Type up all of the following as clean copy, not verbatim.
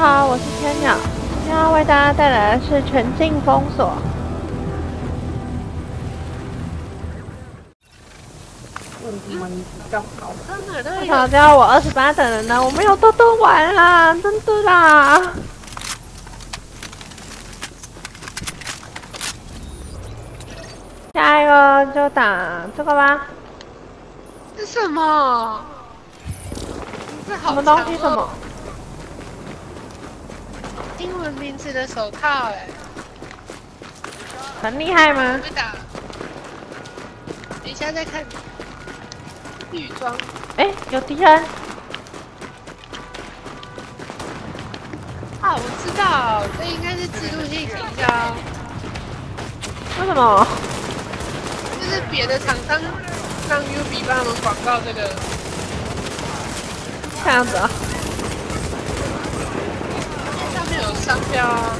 好，我是千鸟，今天要为大家带来的是全境封锁。为什么只要我28等人呢？我没有多多玩啦，真的啦。下一个就打这个吧。 是什么？ 什么东西？什么？ 英文名字的手套哎， 很厉害吗？ 会打。等一下再看。女装。 哎，有敌人。 啊，我知道，这应该是制度性行销。 为什么？ 就是别的厂商让 UB 帮他们广告这个。 这样子啊。 上面有商标啊。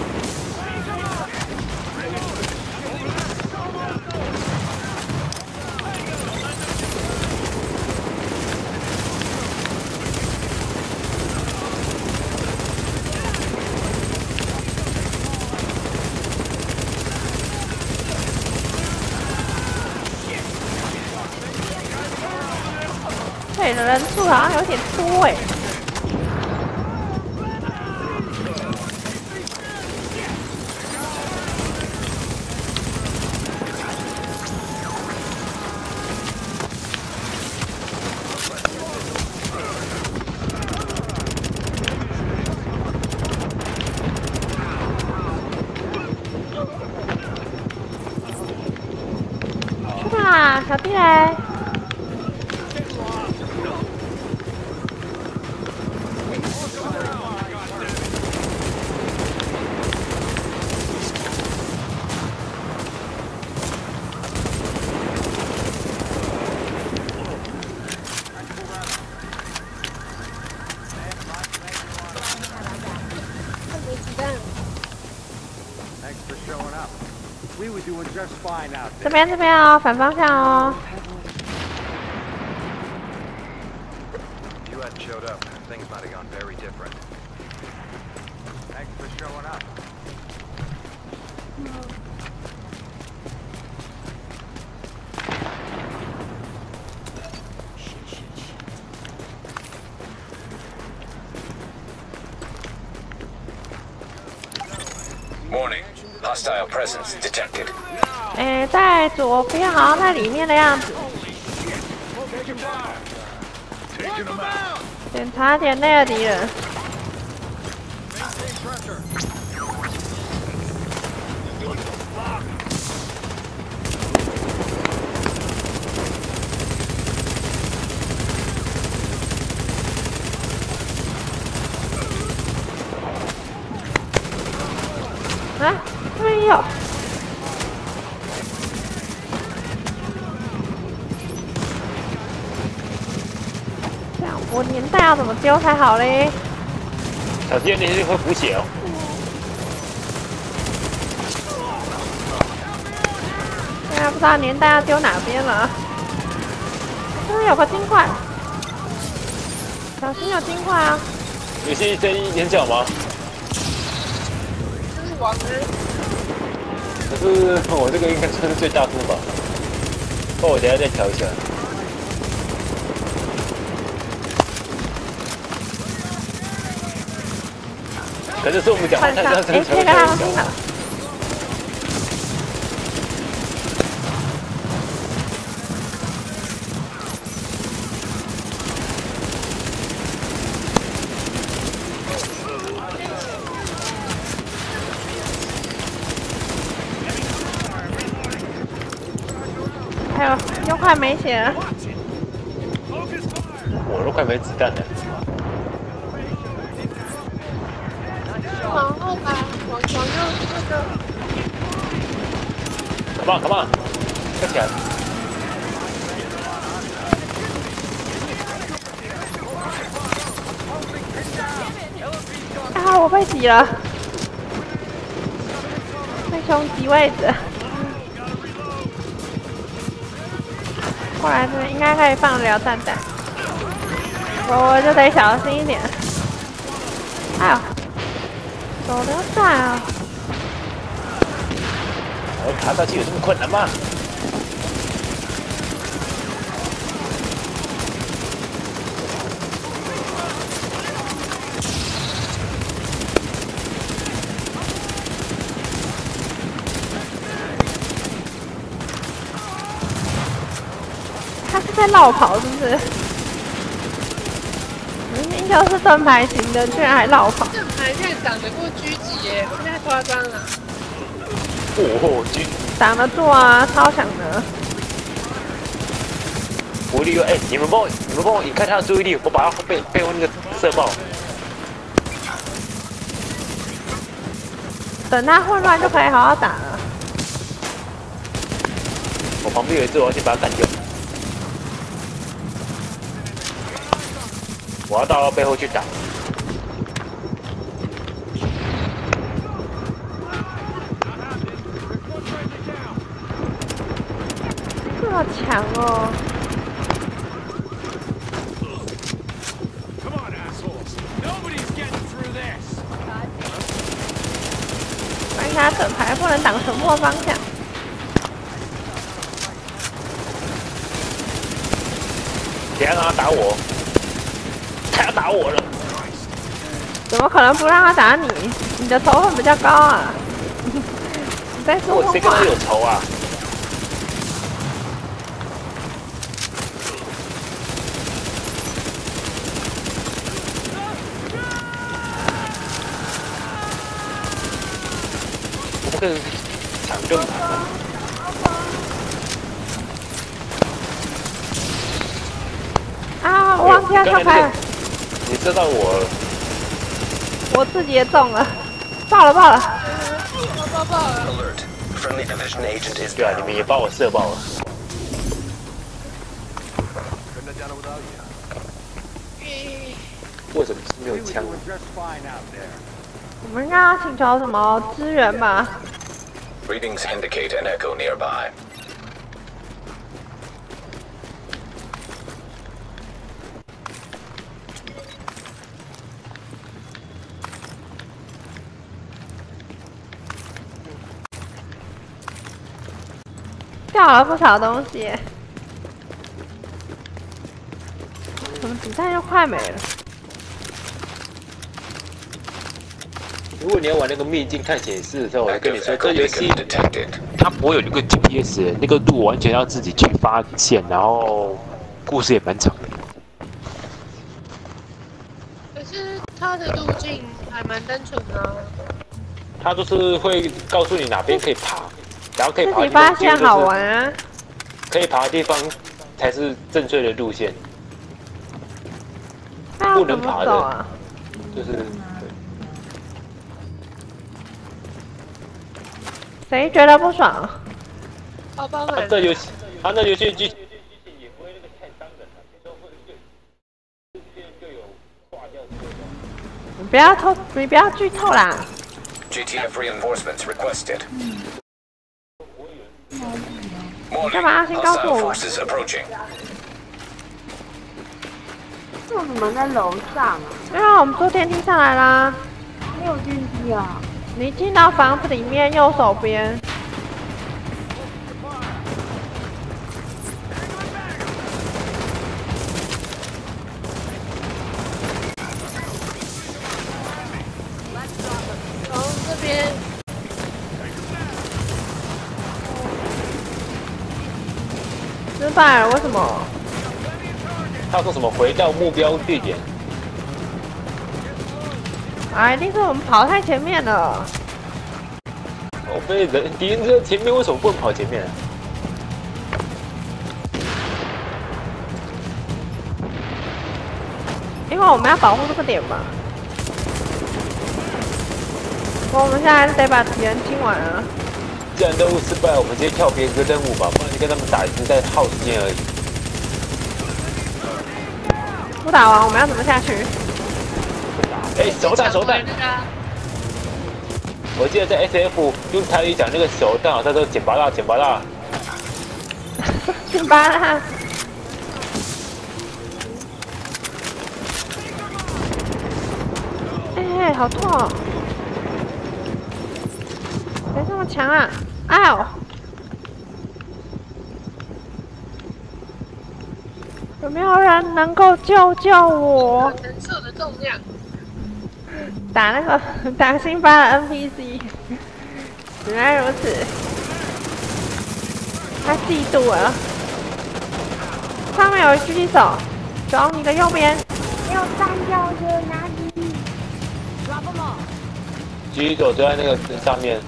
对，人数好像有点多哎。去吧，小弟嘞。这边哦，反方向哦。 Warning, hostile presence detected. 哎，在左边，好像在里面的样子。检查点内的敌人。啊，没有。这样，我年代要怎么丢才好嘞？ 小心，你会补血哦。 现在不知道年代要丢哪边了。这边有个金块，小心有金块啊！ 有些声音很小吗？ 王呢？ 可是我这个应该算是最大步吧，那我等下再调一下。可能是我们讲话太大声，才会太小。 还有又快没血了， 我都快没子弹了。 往后吧，往右那个。 Come on，快起来！ 啊，我被挤了，被冲击位置。过来这边应该可以放得了蛋蛋，我就得小心一点。 哎呦，手榴弹啊！ 我爬上去有这么困难吗？ 他是在绕跑是不是？明明就是盾牌型的，居然还绕跑。 盾牌现在挡得过狙击耶，会不会太夸张了？ 哦， 挡得住啊，超强的。 我利用哎，你们帮我引开他的注意力，我把他背后那个射爆。 等他混乱就可以好好打了。 我旁边有一只，我要先把它干掉。我要到背后去打。 这么强哦！关他盾牌不能挡全部方向。 等下让他打我，他要打我了。 怎么可能不让他打你？你的仇恨比较高啊！你在说我谁跟他有仇啊？我不跟抢盾牌。 啊！我忘记要跳开了， 你知道我我自己也中了，爆了爆了！ 爆了！ Alert. Friendly division agent is 对啊，你 down. 们也把我射爆了。为什么是没有枪？ 我们应该要请求什么支援吗？ Readings indicate an echo nearby. 掉了不少东西，怎么子弹又快没了？ 如果你要玩那个秘境探险室的时候，我跟你 Active 说， echo 这游戏 beacon detected. 它不会有那个 GPS，那个路完全要自己去发现，然后故事也蛮长的。 可是它的路径还蛮单纯的啊。 它就是会告诉你哪边可以爬，然后可以自己爬的地方发现好玩啊！ 可以爬的地方才是正确的路线， 那要怎么走啊？ 就是谁觉得不爽？ 包包它满。 这游戏，它那游戏剧也不会那个太伤人，就有挂掉之类的。 你不要剧透啦！ GTF reinforcements requested. 干嘛要先告诉 Hostile 我？ forces approaching. 为什么在楼上啊？ 对啊，我们坐电梯上来啦。 没有电梯啊？ 你进到房子里面右手边。 从这边失败了，为什么？ 他说什么回到目标地点？ 啊，一定是我们跑太前面了。 我被敌人在前面，为什么不能跑前面啊？ 因为我们要保护这个点嘛。我们现在得把敌人清完了。 既然任务失败，我们直接跳别一个任务吧，不然你跟他们打一直在耗时间而已。 不打完我们要怎么下去？ 哎，手弹手弹！ 那个啊我记得在 SF 用台语讲那个手弹好像叫捡拔蜡，捡拔蜡。 辛巴拉。哎， 哎，好痛哦！谁这么强啊？哎呦！有没有人能够救我？ 承受的重量。 打那个打辛巴的 NPC， 原来如此，他嫉妒了。上面有狙击手，走你的右边。 没有弹药的哪里？ 狙击手就在那个上面。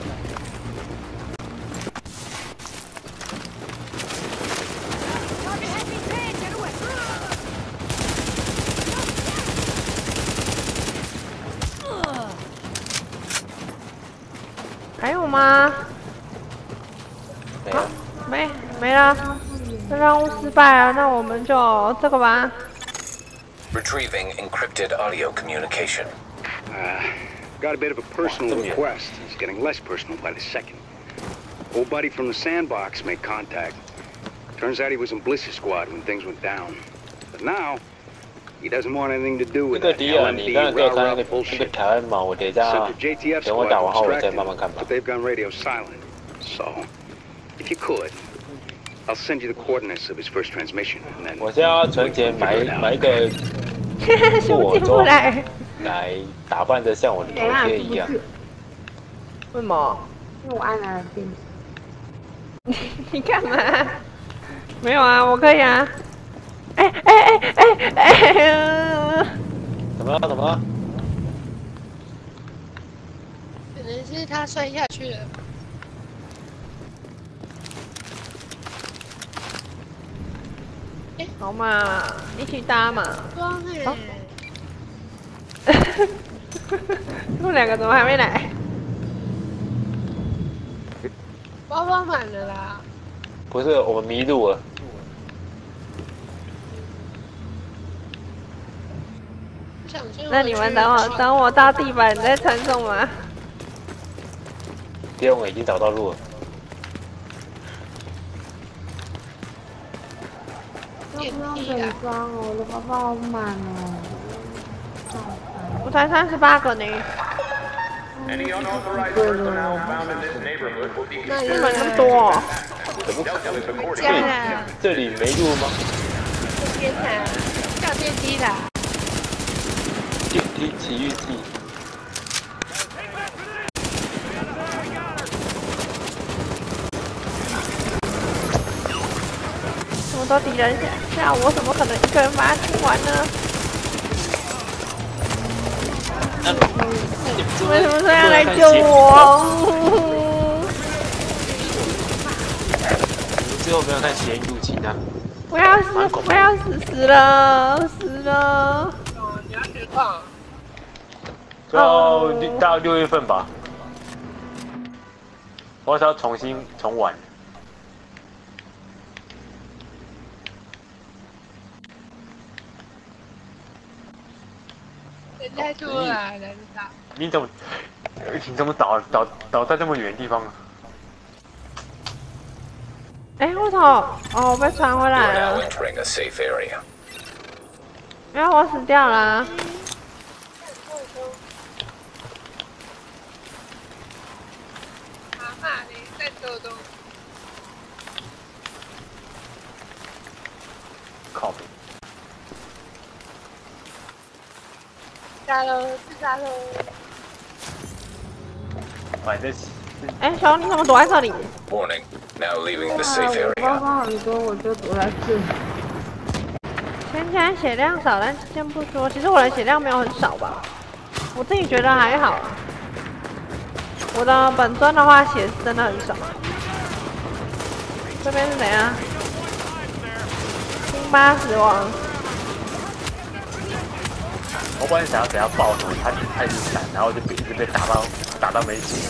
还有吗？ 没有。 没了。这任务失败了，那我们就这个吧。 Retrieving encrypted audio communication. Got a bit of a personal request. It's getting less personal by the second. Old buddy from the sandbox made contact. Turns out he was in Bliss's squad when things went down. But now, he doesn't want anything to do 那 with 个 that 迪尔，你刚刚可以看那 LMD 个 bullshit. 条案吗？我等一下 Sent the JTF 等我 squad 打 to 完后，我 extract 再 him, 慢慢看吧 but。they've gone radio silent. So, if you could, I'll send you the coordinates of his first transmission, and then 我现在要存钱买一个修进不来。 来打扮的像我的头贴一样。 为什么？ 因为我按了电。 你干嘛？没有啊，我可以啊。哎！ 怎么了？怎么了？ 可能是他摔下去了。 好嘛，一起搭嘛。 光哎！ 他们两个怎么还没来？ 包包满了啦。 不是，我们迷路了。 那你们等我到地板再传送吗？ 因为我已经找到路了。 不用整装哦，我的包包好满哦。 我才38个呢。 Any unauthorized personnel found in this neighborhood will be 日本那么多、哦。 这里没路吗？ 这边啊，叫电梯啦。 电梯奇遇记。 这么多敌人下，我怎么可能一个人把它清完呢？为什么这样来救我？ 最后没有看邪影入侵啊！ 我要死了！ 你要实况。 到6月份吧，我要重玩。 人太多了，人少。 你怎么倒在这么远的地方啊？ 哎，我操！哦，我被传回来了。然后我死掉了、啊。 妈妈，你在抖动。 靠！ 杀喽！自杀喽！ 反正。 哎，小龙，你怎么躲在这里 Warning. Now leaving the safe 我包 area. 包很多，我就躲在这。 现在血量少，但先不说，其实我的血量没有很少吧，我自己觉得还好。我的本尊的话，血是真的很少。这边是怎样？辛巴死亡。 我本来想要给他爆头，他一直闪，然后就一直被打到没血。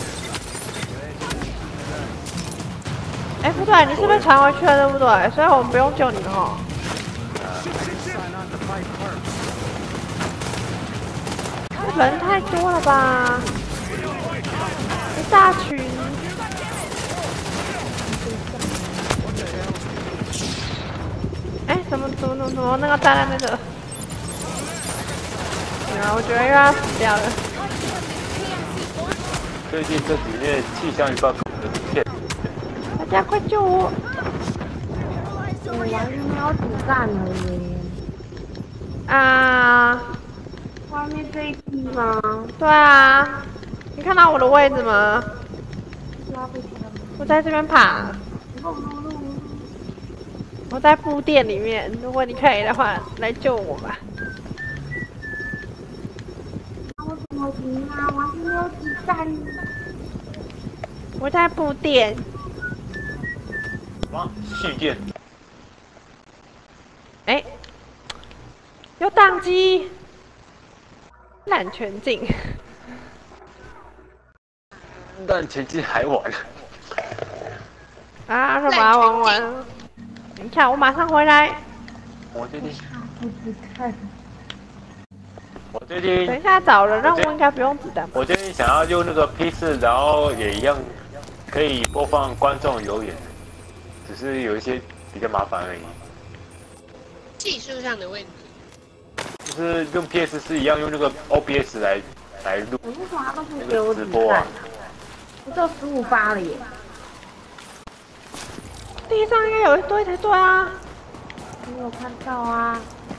哎，不对，你是被传回去了，对不对？所以我们不用救你了哈。人太多了吧？一大群。哎，怎么那个站在那个？啊，我觉得又要死掉了。 最近这几面气象预报都是骗人。 大家快救我！ 我完全没有子弹了耶！ 啊， 外面这一批吗？ 对啊，你看到我的位置吗？ 拉回去了吗？ 我在这边爬，我在布店里面。如果你可以的话，来救我吧。 我怎么赢啊？完全没有子弹。 我在布店。 啊，续电。 哎，有宕机，烂全景。 但前期还晚。 啊，什么玩完？等一下，我马上回来。 我最近， 不子弹。 我最近， 等一下找人任务应该不用子弹吧？ 我最近想要用那个 P4，然后也一样可以播放观众留言，只是有一些比较麻烦而已。 技术上的问题。 就是用 PS4 一样用那个 OBS 来录我为什么都不那给我子个直播啊弹？我就15发了耶！ 地上应该有一堆才对啊。 没有看到啊。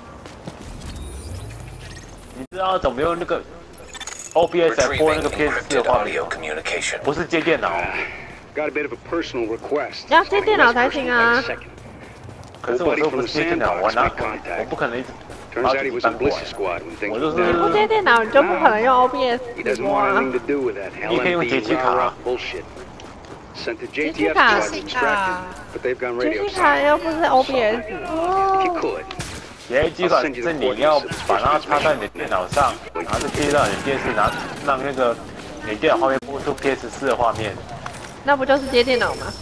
你知道怎么用那个 OBS 来播那个 PS4 的画面吗？不是接电脑。 Got a bit of a personal request. 要接电脑才行啊。 可是我说不是接电脑，我不可能一直把 Turns 手 out he 机 was 搬 in 过来。 Bliss's squad when things 我就 went 你不 down. 接电脑，你就不可能用 OBS He 直 doesn't 播 want 啊。 anything to do with that 你可以用 LMB 街机卡 rah-rah bullshit. Sent to 街 JTF 机卡 squad to extract him, but they've gone 街 radio 机卡 silent. 又不是 OBS。 If you could, 街机卡是你要把它插在你的电脑上，然后就接到你的电视，然后让那个你电脑画面播出 PS4 的画面。 那不就是接电脑吗？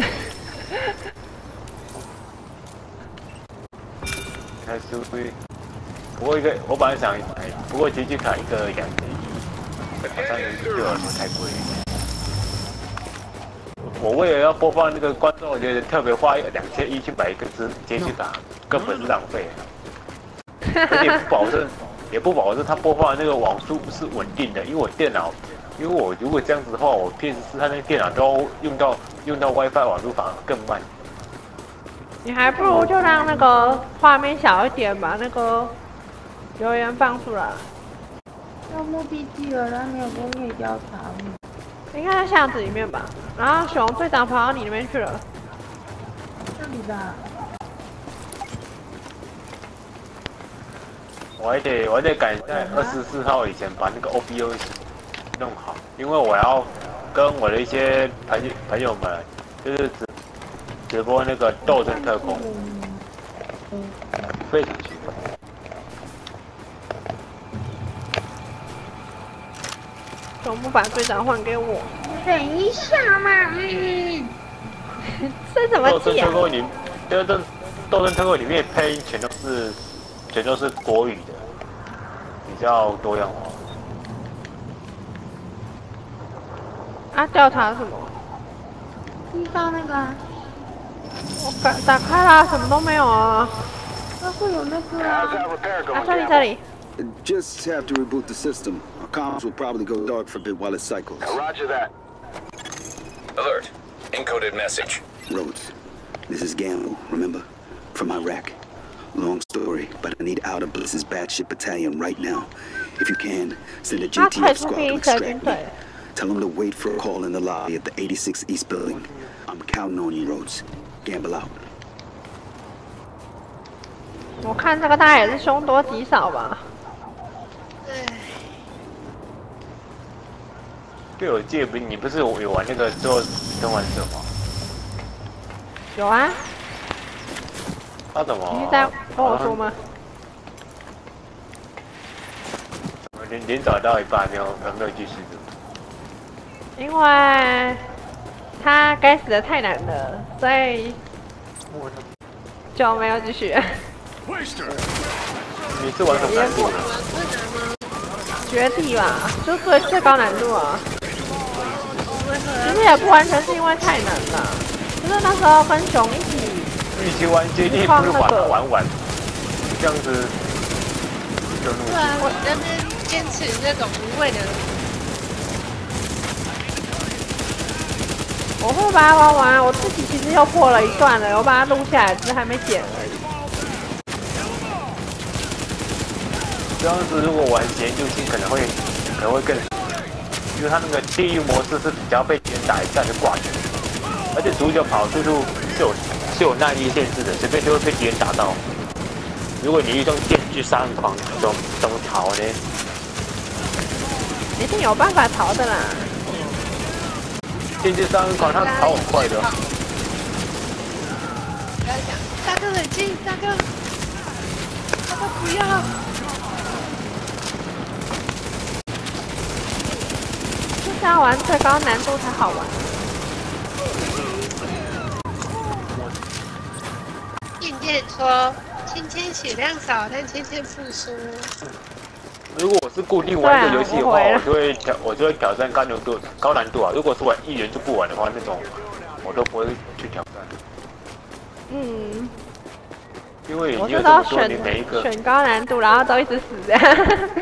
还是会，不过我本来想买，不过街机卡一个2.1，好像对我太贵。我为了要播放那个观众，我觉得特别花2100去买一个街机卡，根本是浪费。而且不保证它播放的那个网速是稳定的，因为我如果这样子的话，我 PS4 它那个电脑都用到 WiFi 网络反而更慢。 你还不如就让那个画面小一点，把那个留言放出来。 到目的地了，但没有东西可以调查。 应该在巷子里面吧。然后熊队长跑到你那边去了。 这里吧。 我还得赶在24号以前把那个 OBS 弄好，因为我要跟我的一些朋友们，就是直播那个斗争特工，非常兴奋。 熊不把队长换给我。 等一下嘛， 这怎么斗争记啊特？工里，斗争特工里面配音全都是国语的，比较多样化。 啊，调查什么？ 地上那个啊， 我打开啦，什么都没有啊。 那会有那个 How's 啊。 that repair 啊， going, 这里 Gamble? 这里。 Just have to reboot the system. Our comms will probably go dark for a bit while it cycles. Roger that. Alert. Encoded message. Rhodes, this is Gamble, remember? From Iraq. Long story, but I need out of Bliss's batship battalion right now. If you can, send a 他退 JTF 出 squad 第 to 一车军 extract 队 me. Tell them to wait for a call in the lobby at the 86 East Building. I'm counting on you, Rhodes. Gamble out. 我看这个大概也是凶多吉少吧。 对，我记得你不是有玩那个《最后生还者》吗？ 有啊， 他怎么？ 你是在跟我说吗？ 连找到一半没有继续的。 因为他该死的太难了，所以就没有继续。 你是玩什么难度的？ 绝地吧，就最高难度啊。其实也不完全是因为太难了，就是那时候跟熊一起玩接力不如把它玩完，这样子就对啊，我那边坚持那种无谓的我会把它玩完，我自己其实又破了一段了，我把它录下来，只是还没剪而已。 这样子如果玩研究性可能会更，因为它那个地狱模式是比较被别人打一下就挂的，而且主角跑速度是有耐力限制的，随便就会被敌人打到。如果你用电锯杀人狂，怎么逃呢？ 一定有办法逃的啦。 电锯杀人狂他逃很快的。 不要讲，大哥冷静，大哥不要。 就是要玩最高难度才好玩。 硬件说，芊芊血量少，但芊芊不输。 如果我是固定玩这个游戏的话，我就会挑战高难度啊。如果是玩一人就不玩的话，那种我都不会去挑战。 嗯。 因为我是都选高难度，然后都一直死这样。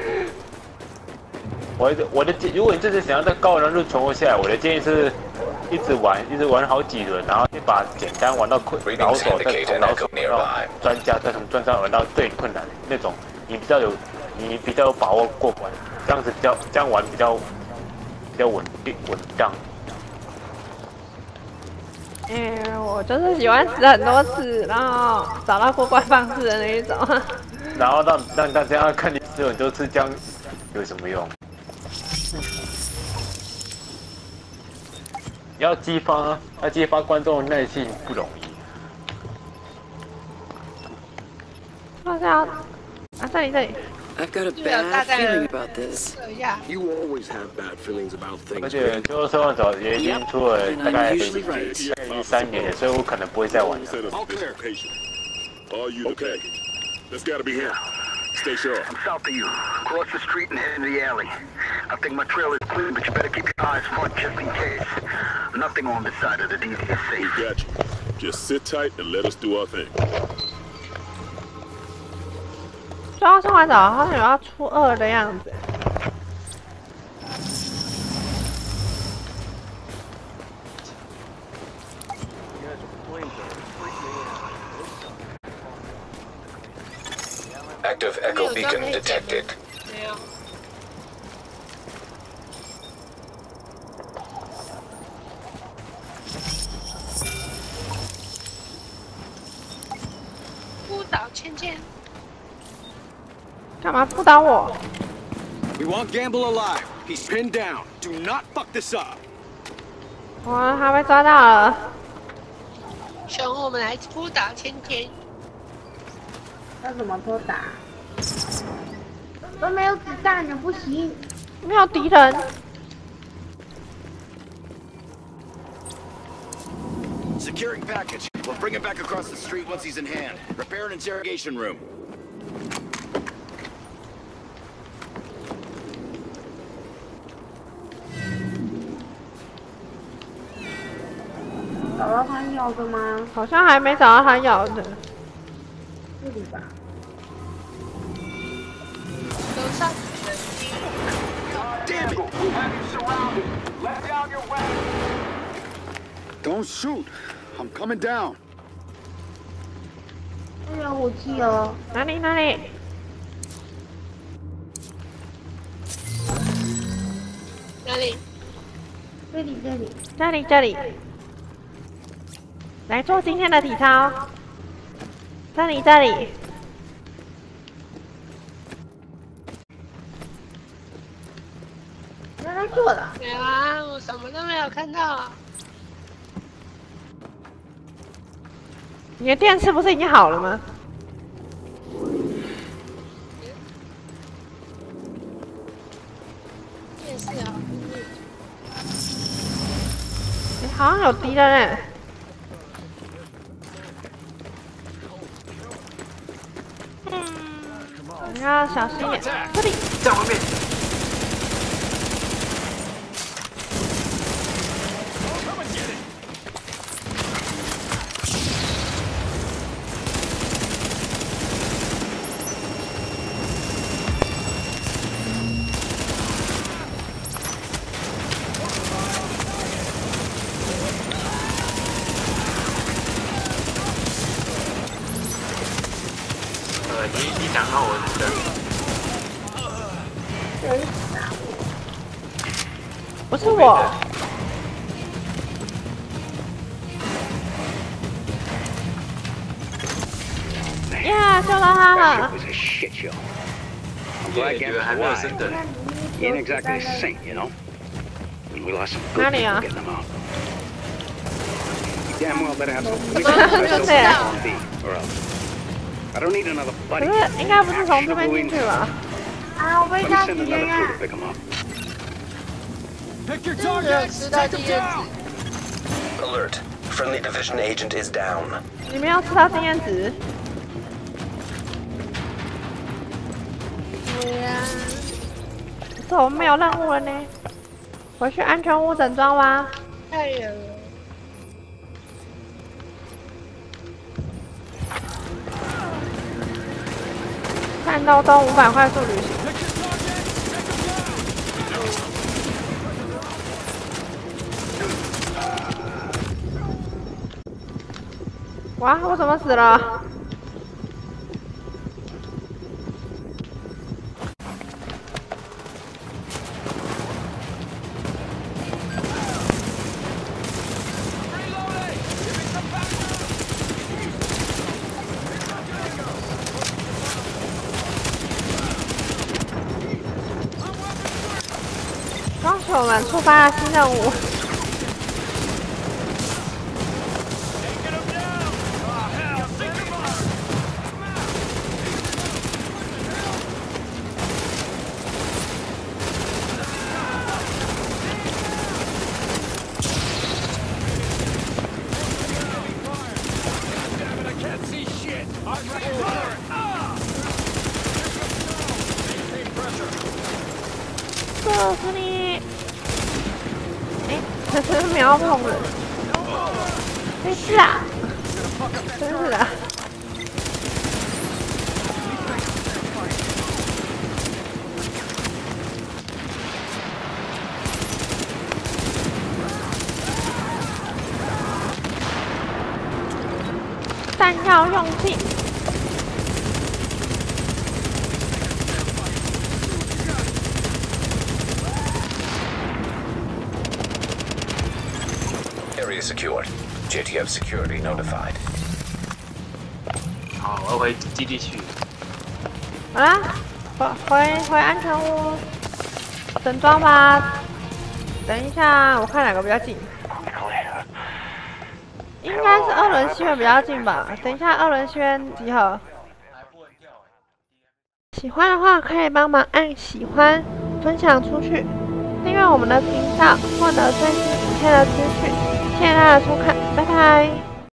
如果你真的想要在高难度存活下来，我的建议是一直玩好几轮，然后先把简单玩到老手，再从老手到专家，再从专家玩到最困难那种，你比较有把握过关，这样子这样玩比较稳当。 我就是喜欢死很多次，然后找到过关方式的那一种。 然后让大家看你死很多次，这样有什么用？要激发观众的耐性不容易。 好像这里。 I've got a bad feeling about this. You always have bad feelings about things. 而且最后生还者也已经出了大概3年了，所以我可能不会再玩了。 All clear. Are you okay? That's gotta be him. Stay sharp. I'm south of you. Cross the street and head into the alley. I think my trail is clean, but you better keep your eyes front just in case. Nothing on this side of the DD is safe. We got you. Just sit tight and let us do our thing. 最后生还者好像有要出2的样子。 Active echo beacon detected. 没有。扑倒芊芊。 干嘛扑倒我 We want Gamble alive. He's pinned down. Do not fuck this up. 我还被抓到了。 熊，我们来扑倒芊芊。 要怎么偷打？都没有子弹的，不行。 没有敌人。 Securing package. We'll bring him back across the street once he's in hand. Prepare an interrogation room. 找到他要的吗？ 好像还没找到他要的。 这里吧。 楼上。 Damn it! Don't shoot. I'm coming down. 这有武器哦。 哪里？ 哪里？ 这里。来做今天的体操。这里。 原来做的。 没有啊，我什么都没有看到。 你的电视不是已经好了吗？ 电视啊。 好像有敌人哎。你要小心一点，这里， 在外面。 不是我。呀，救到他了！ I'm glad Gamble's alive. He ain't exactly a saint, you know? And we lost some good people getting him out. You damn well better have some or else. I don't need another buddy. 应该不是从这边进去吧？啊，我被吓死了！ Pick your target. Take him down. Alert. Friendly division agent is down. 你们要吃到经验值。 对呀。 可是我们没有任务了呢。回去安全屋整装吧。 太远了。 看到都500快速旅行。哇！我怎么死了？ 恭喜我们触发了新任务。射死你！哎，这是瞄碰人，没事啊，真是的。弹药用尽。 Area secured. JTF security notified. 好，我回基地去。 好啦，回安全屋整装吧。等一下，我看哪个比较近。应该是2轮西院比较近吧。等一下2轮西院集合。喜欢的话可以帮忙按喜欢，分享出去，订阅我们的频道，获得最新影片的资讯。谢谢大家的收看，拜拜。